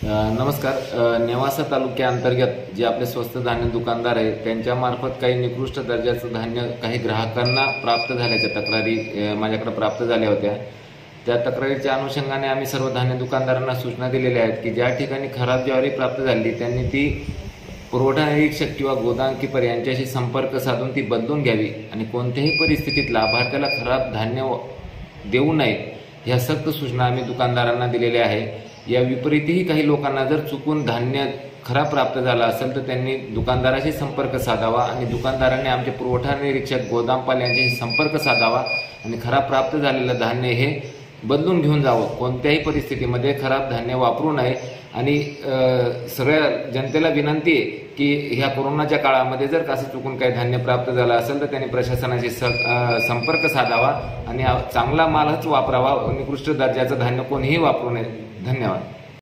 नमस्कार. नेवासा तालुक्याअंतर्गत जे आपले स्वस्त धान्य दुकानदार आहेत त्यांच्यामार्फत काही निकृष्ट दर्जाचं धान्य काही ग्राहकांना प्राप्त झाल्याच्या तक्रारी माझ्याकडे प्राप्त झाल्या होत्या. त्या तक्रारीच्या अनुषंगाने आम्ही सर्व धान्य दुकानदारांना सूचना दिलेल्या आहेत की ज्या ठिकाणी खराब ज्वारी प्राप्त झाली त्यांनी ती पुरवठा निरीक्षक किंवा गोदाम कीपर यांच्याशी संपर्क साधून ती बदलून घ्यावी आणि कोणत्याही परिस्थितीत लाभार्थ्याला खराब धान्य देऊ नये ह्या सक्त सूचना आम्ही दुकानदारांना दिलेल्या आहे. या विपरीतही काही लोकांना जर चुकून धान्य खराब प्राप्त झाला असेल तर त्यांनी दुकानदाराशी संपर्क साधावा आणि दुकानदारांनी आमचे पुरवठा निरीक्षक गोदामपाल यांच्याशी संपर्क साधावा आणि खराब प्राप्त झालेलं धान्य हे बदलून घेऊन जावं. कोणत्याही परिस्थितीमध्ये खराब धान्य वापरू नये आणि सगळ्या जनतेला विनंती आहे की ह्या कोरोनाच्या काळामध्ये जर कसं चुकून काही धान्य प्राप्त झालं असेल तर त्यांनी प्रशासनाशी संपर्क साधावा आणि चांगला मालच वापरावा. निकृष्ट दर्जाचं धान्य कोणीही वापरू नये. धन्यवाद.